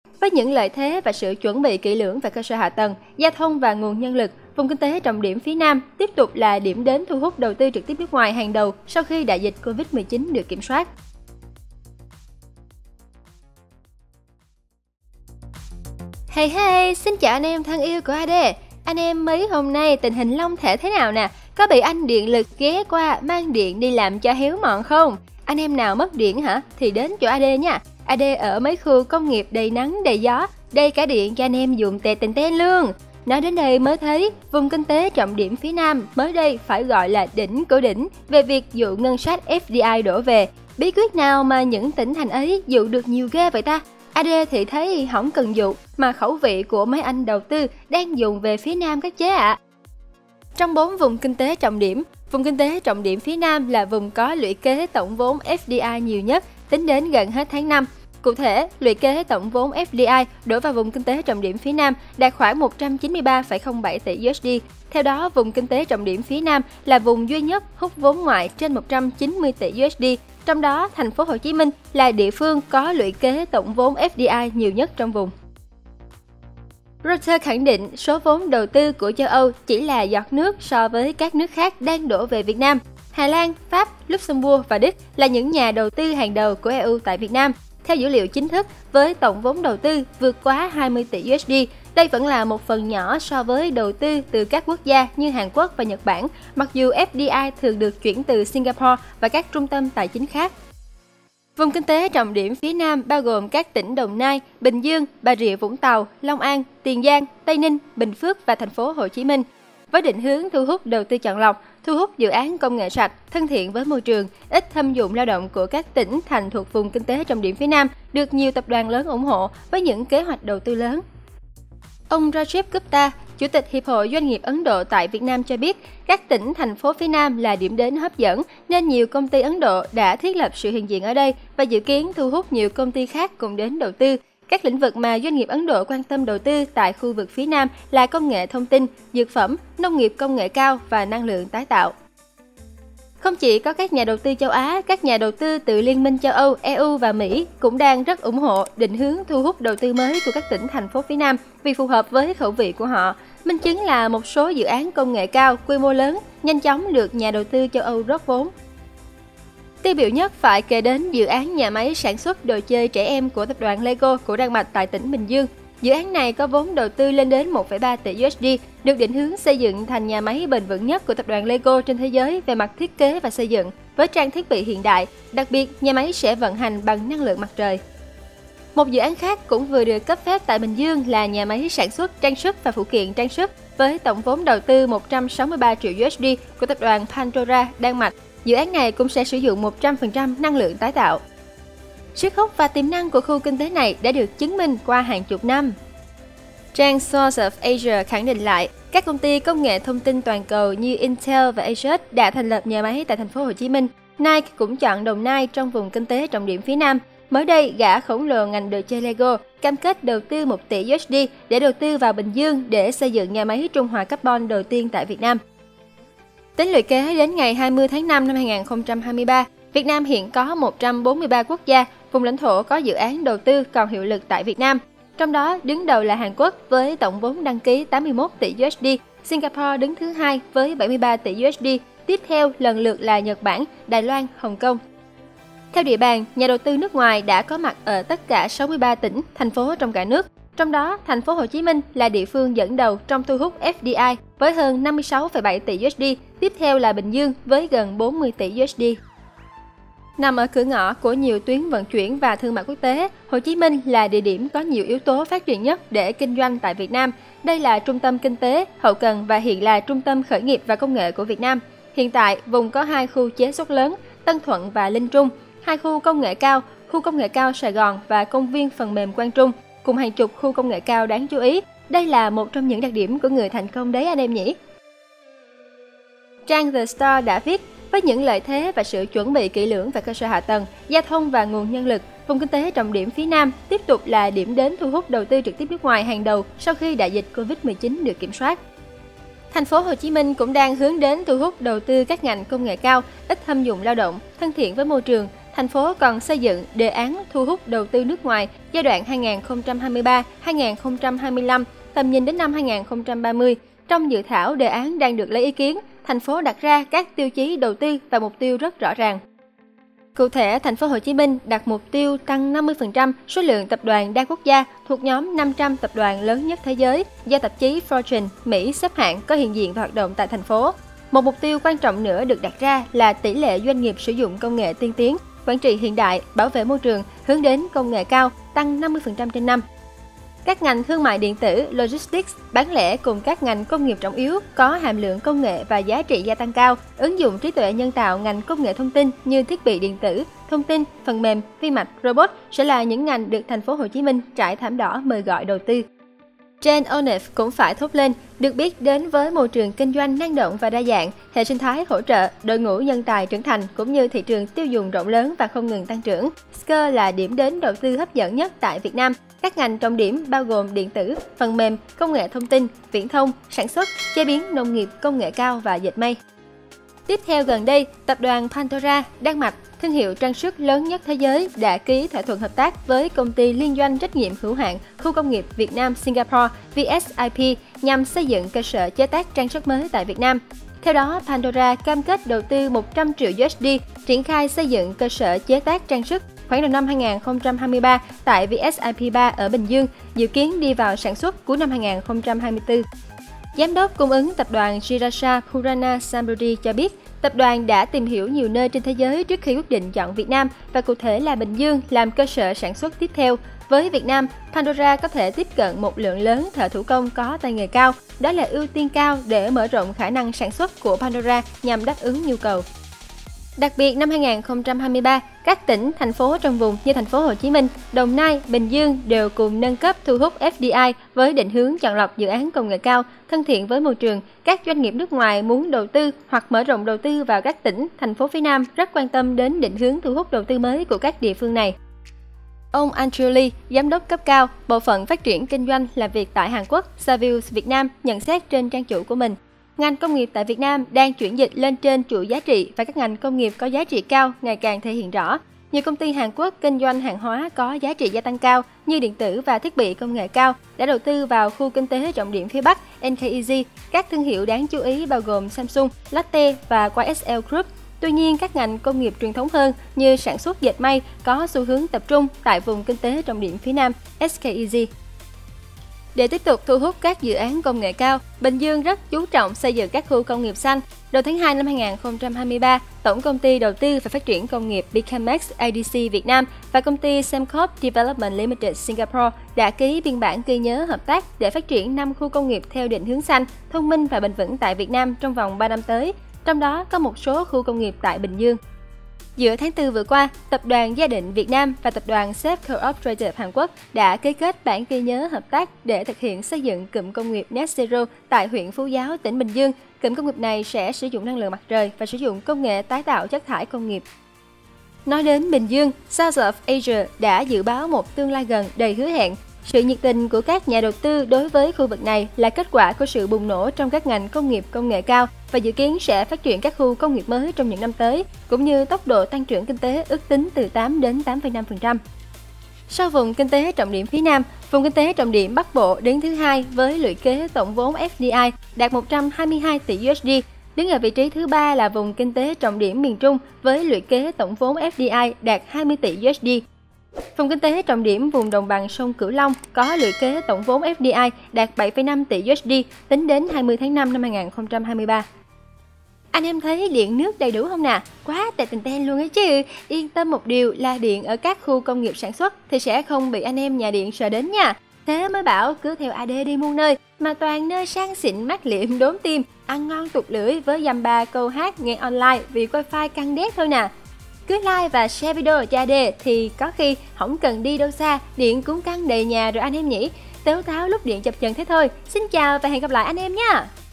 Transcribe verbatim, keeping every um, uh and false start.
Với những lợi thế và sự chuẩn bị kỹ lưỡng về cơ sở hạ tầng, giao thông và nguồn nhân lực, vùng kinh tế trọng điểm phía Nam tiếp tục là điểm đến thu hút đầu tư trực tiếp nước ngoài hàng đầu sau khi đại dịch Covid mười chín được kiểm soát. Hey hey, xin chào anh em thân yêu của a đê. Anh em mấy hôm nay tình hình long thể thế nào nè? Có bị anh điện lực ghé qua mang điện đi làm cho héo mọn không? Anh em nào mất điện hả? Thì đến chỗ a đê nha. a đê ở mấy khu công nghiệp đầy nắng đầy gió, đây cả điện cho anh em dùng tè tình tên luôn. Nói đến đây mới thấy, vùng kinh tế trọng điểm phía Nam mới đây phải gọi là đỉnh của đỉnh về việc dụ ngân sách ép đê i đổ về. Bí quyết nào mà những tỉnh thành ấy dụ được nhiều ghê vậy ta? a đê thì thấy không cần dụ, mà khẩu vị của mấy anh đầu tư đang dùng về phía Nam các chế ạ. À. Trong bốn vùng kinh tế trọng điểm, vùng kinh tế trọng điểm phía Nam là vùng có lũy kế tổng vốn ép đê i nhiều nhất tính đến gần hết tháng năm. Cụ thể, lũy kế tổng vốn ép đê i đổ vào vùng kinh tế trọng điểm phía Nam đạt khoảng một trăm chín mươi ba phẩy không bảy tỷ đô la. Theo đó, vùng kinh tế trọng điểm phía Nam là vùng duy nhất hút vốn ngoại trên một trăm chín mươi tỷ đô la. Trong đó, thành phố Hồ Chí Minh là địa phương có lũy kế tổng vốn ép đê i nhiều nhất trong vùng. Reuters khẳng định số vốn đầu tư của châu Âu chỉ là giọt nước so với các nước khác đang đổ về Việt Nam. Hà Lan, Pháp, Luxembourg và Đức là những nhà đầu tư hàng đầu của e u tại Việt Nam. Theo dữ liệu chính thức, với tổng vốn đầu tư vượt quá hai mươi tỷ đô la, đây vẫn là một phần nhỏ so với đầu tư từ các quốc gia như Hàn Quốc và Nhật Bản, mặc dù ép đê i thường được chuyển từ Singapore và các trung tâm tài chính khác. Vùng kinh tế trọng điểm phía Nam bao gồm các tỉnh Đồng Nai, Bình Dương, Bà Rịa Vũng Tàu, Long An, Tiền Giang, Tây Ninh, Bình Phước và thành phố Hồ Chí Minh. Với định hướng thu hút đầu tư chọn lọc, thu hút dự án công nghệ sạch, thân thiện với môi trường, ít thâm dụng lao động của các tỉnh thành thuộc vùng kinh tế trọng điểm phía Nam được nhiều tập đoàn lớn ủng hộ với những kế hoạch đầu tư lớn. Ông Rajiv Gupta, Chủ tịch Hiệp hội Doanh nghiệp Ấn Độ tại Việt Nam cho biết, các tỉnh, thành phố phía Nam là điểm đến hấp dẫn nên nhiều công ty Ấn Độ đã thiết lập sự hiện diện ở đây và dự kiến thu hút nhiều công ty khác cùng đến đầu tư. Các lĩnh vực mà doanh nghiệp Ấn Độ quan tâm đầu tư tại khu vực phía Nam là công nghệ thông tin, dược phẩm, nông nghiệp công nghệ cao và năng lượng tái tạo. Không chỉ có các nhà đầu tư châu Á, các nhà đầu tư từ Liên minh châu Âu, e u và Mỹ cũng đang rất ủng hộ định hướng thu hút đầu tư mới của các tỉnh, thành phố phía Nam vì phù hợp với khẩu vị của họ. Minh chứng là một số dự án công nghệ cao, quy mô lớn, nhanh chóng được nhà đầu tư châu Âu rót vốn. Tiêu biểu nhất phải kể đến dự án nhà máy sản xuất đồ chơi trẻ em của tập đoàn Lego của Đan Mạch tại tỉnh Bình Dương. Dự án này có vốn đầu tư lên đến một phẩy ba tỷ đô la, được định hướng xây dựng thành nhà máy bền vững nhất của tập đoàn Lego trên thế giới về mặt thiết kế và xây dựng, với trang thiết bị hiện đại. Đặc biệt, nhà máy sẽ vận hành bằng năng lượng mặt trời. Một dự án khác cũng vừa được cấp phép tại Bình Dương là nhà máy sản xuất trang sức và phụ kiện trang sức với tổng vốn đầu tư một trăm sáu mươi ba triệu đô la của tập đoàn Pandora, Đan Mạch. Dự án này cũng sẽ sử dụng một trăm phần trăm năng lượng tái tạo. Sức hút và tiềm năng của khu kinh tế này đã được chứng minh qua hàng chục năm. Trang Source of Asia khẳng định lại, các công ty công nghệ thông tin toàn cầu như Intel và Asus đã thành lập nhà máy tại thành phố Hồ Chí Minh. Nike cũng chọn Đồng Nai trong vùng kinh tế trọng điểm phía Nam. Mới đây, gã khổng lồ ngành đồ chơi Lego cam kết đầu tư một tỷ đô la để đầu tư vào Bình Dương để xây dựng nhà máy trung hòa carbon đầu tiên tại Việt Nam. Tính lũy kế đến ngày hai mươi tháng năm năm hai nghìn không trăm hai mươi ba, Việt Nam hiện có một trăm bốn mươi ba quốc gia, vùng lãnh thổ có dự án đầu tư còn hiệu lực tại Việt Nam. Trong đó, đứng đầu là Hàn Quốc với tổng vốn đăng ký tám mươi mốt tỷ đô la, Singapore đứng thứ hai với bảy mươi ba tỷ đô la, tiếp theo lần lượt là Nhật Bản, Đài Loan, Hồng Kông. Theo địa bàn, nhà đầu tư nước ngoài đã có mặt ở tất cả sáu mươi ba tỉnh, thành phố trong cả nước. Trong đó, thành phố Hồ Chí Minh là địa phương dẫn đầu trong thu hút ép đê i với hơn năm mươi sáu phẩy bảy tỷ đô la, tiếp theo là Bình Dương với gần bốn mươi tỷ đô la. Nằm ở cửa ngõ của nhiều tuyến vận chuyển và thương mại quốc tế, Hồ Chí Minh là địa điểm có nhiều yếu tố phát triển nhất để kinh doanh tại Việt Nam. Đây là trung tâm kinh tế, hậu cần và hiện là trung tâm khởi nghiệp và công nghệ của Việt Nam. Hiện tại, vùng có hai khu chế xuất lớn, Tân Thuận và Linh Trung, hai khu công nghệ cao, khu công nghệ cao Sài Gòn và công viên phần mềm Quang Trung, cùng hàng chục khu công nghệ cao đáng chú ý. Đây là một trong những đặc điểm của người thành công đấy anh em nhỉ? Trang The Star đã viết, với những lợi thế và sự chuẩn bị kỹ lưỡng về cơ sở hạ tầng, giao thông và nguồn nhân lực, vùng kinh tế trọng điểm phía Nam tiếp tục là điểm đến thu hút đầu tư trực tiếp nước ngoài hàng đầu sau khi đại dịch Covid mười chín được kiểm soát. Thành phố Hồ Chí Minh cũng đang hướng đến thu hút đầu tư các ngành công nghệ cao, ít thâm dụng lao động, thân thiện với môi trường, thành phố còn xây dựng đề án thu hút đầu tư nước ngoài giai đoạn hai nghìn không trăm hai mươi ba đến hai nghìn không trăm hai mươi lăm, tầm nhìn đến năm hai nghìn không trăm ba mươi. Trong dự thảo đề án đang được lấy ý kiến, thành phố đặt ra các tiêu chí đầu tư và mục tiêu rất rõ ràng. Cụ thể, thành phố Hồ Chí Minh đặt mục tiêu tăng năm mươi phần trăm số lượng tập đoàn đa quốc gia thuộc nhóm năm trăm tập đoàn lớn nhất thế giới do tạp chí Fortune Mỹ xếp hạng có hiện diện và hoạt động tại thành phố. Một mục tiêu quan trọng nữa được đặt ra là tỷ lệ doanh nghiệp sử dụng công nghệ tiên tiến, quản trị hiện đại, bảo vệ môi trường, hướng đến công nghệ cao, tăng năm mươi phần trăm trên năm. Các ngành thương mại điện tử, logistics, bán lẻ cùng các ngành công nghiệp trọng yếu có hàm lượng công nghệ và giá trị gia tăng cao, ứng dụng trí tuệ nhân tạo ngành công nghệ thông tin như thiết bị điện tử, thông tin, phần mềm, vi mạch, robot sẽ là những ngành được thành phố Hồ Chí Minh trải thảm đỏ mời gọi đầu tư. Jane O'Neill cũng phải thốt lên, được biết đến với môi trường kinh doanh năng động và đa dạng, hệ sinh thái hỗ trợ, đội ngũ nhân tài trưởng thành cũng như thị trường tiêu dùng rộng lớn và không ngừng tăng trưởng. Square là điểm đến đầu tư hấp dẫn nhất tại Việt Nam. Các ngành trọng điểm bao gồm điện tử, phần mềm, công nghệ thông tin, viễn thông, sản xuất, chế biến nông nghiệp, công nghệ cao và dệt may. Tiếp theo gần đây, tập đoàn Pandora, Đan Mạch, thương hiệu trang sức lớn nhất thế giới đã ký thỏa thuận hợp tác với công ty liên doanh trách nhiệm hữu hạn khu công nghiệp Việt Nam Singapore V S I P nhằm xây dựng cơ sở chế tác trang sức mới tại Việt Nam. Theo đó, Pandora cam kết đầu tư một trăm triệu đô la triển khai xây dựng cơ sở chế tác trang sức khoảng đầu năm hai nghìn không trăm hai mươi ba tại V S I P ba ở Bình Dương, dự kiến đi vào sản xuất cuối năm hai nghìn không trăm hai mươi tư. Giám đốc cung ứng tập đoàn Jirasa Purana Samruddhi cho biết, tập đoàn đã tìm hiểu nhiều nơi trên thế giới trước khi quyết định chọn Việt Nam và cụ thể là Bình Dương làm cơ sở sản xuất tiếp theo. Với Việt Nam, Pandora có thể tiếp cận một lượng lớn thợ thủ công có tay nghề cao. Đó là ưu tiên cao để mở rộng khả năng sản xuất của Pandora nhằm đáp ứng nhu cầu. Đặc biệt năm hai nghìn không trăm hai mươi ba, các tỉnh, thành phố trong vùng như thành phố Hồ Chí Minh, Đồng Nai, Bình Dương đều cùng nâng cấp thu hút F D I với định hướng chọn lọc dự án công nghệ cao, thân thiện với môi trường. Các doanh nghiệp nước ngoài muốn đầu tư hoặc mở rộng đầu tư vào các tỉnh, thành phố phía Nam rất quan tâm đến định hướng thu hút đầu tư mới của các địa phương này. Ông Andrew Lee, giám đốc cấp cao, bộ phận phát triển kinh doanh làm việc tại Hàn Quốc, Savills Việt Nam nhận xét trên trang chủ của mình. Ngành công nghiệp tại Việt Nam đang chuyển dịch lên trên chuỗi giá trị và các ngành công nghiệp có giá trị cao ngày càng thể hiện rõ. Nhiều công ty Hàn Quốc kinh doanh hàng hóa có giá trị gia tăng cao như điện tử và thiết bị công nghệ cao đã đầu tư vào khu kinh tế trọng điểm phía Bắc N K E Z. Các thương hiệu đáng chú ý bao gồm Samsung, Lotte và Y S L Group. Tuy nhiên, các ngành công nghiệp truyền thống hơn như sản xuất dệt may có xu hướng tập trung tại vùng kinh tế trọng điểm phía Nam S K E Z. Để tiếp tục thu hút các dự án công nghệ cao, Bình Dương rất chú trọng xây dựng các khu công nghiệp xanh. Đầu tháng hai năm hai nghìn không trăm hai mươi ba, Tổng công ty Đầu tư và Phát triển Công nghiệp Bicamex A D C Việt Nam và công ty Semcorp Development Limited Singapore đã ký biên bản ghi nhớ hợp tác để phát triển năm khu công nghiệp theo định hướng xanh, thông minh và bền vững tại Việt Nam trong vòng ba năm tới, trong đó có một số khu công nghiệp tại Bình Dương. Giữa tháng tư vừa qua, Tập đoàn Gia định Việt Nam và Tập đoàn Sep Cooperative Hàn Quốc đã ký kết bản ghi nhớ hợp tác để thực hiện xây dựng cụm công nghiệp Net Zero tại huyện Phú Giáo, tỉnh Bình Dương. Cụm công nghiệp này sẽ sử dụng năng lượng mặt trời và sử dụng công nghệ tái tạo chất thải công nghiệp. Nói đến Bình Dương, South of Asia đã dự báo một tương lai gần đầy hứa hẹn. Sự nhiệt tình của các nhà đầu tư đối với khu vực này là kết quả của sự bùng nổ trong các ngành công nghiệp công nghệ cao và dự kiến sẽ phát triển các khu công nghiệp mới trong những năm tới, cũng như tốc độ tăng trưởng kinh tế ước tính từ tám đến tám phẩy năm phần trăm. Sau vùng kinh tế trọng điểm phía Nam, vùng kinh tế trọng điểm Bắc Bộ đứng thứ hai với lũy kế tổng vốn F D I đạt một trăm hai mươi hai tỷ đô la. Đứng ở vị trí thứ ba là vùng kinh tế trọng điểm miền Trung với lũy kế tổng vốn F D I đạt hai mươi tỷ đô la. Vùng kinh tế trọng điểm vùng đồng bằng sông Cửu Long có lũy kế tổng vốn F D I đạt bảy phẩy năm tỷ đô la tính đến hai mươi tháng năm năm hai nghìn không trăm hai mươi ba. Anh em thấy điện nước đầy đủ không nè? Quá tệ tình ten luôn ấy chứ. Yên tâm một điều là điện ở các khu công nghiệp sản xuất thì sẽ không bị anh em nhà điện sợ đến nha. Thế mới bảo cứ theo a đê đi muôn nơi, mà toàn nơi sang xịn mát liệm đốn tim, ăn ngon tụt lưỡi với dăm ba câu hát nghe online vì wifi căng đét thôi nè. Cứ like và share video cho a đê thì có khi không cần đi đâu xa, điện cũng căng đầy nhà rồi anh em nhỉ. Tếu táo lúc điện chập chờn thế thôi. Xin chào và hẹn gặp lại anh em nha.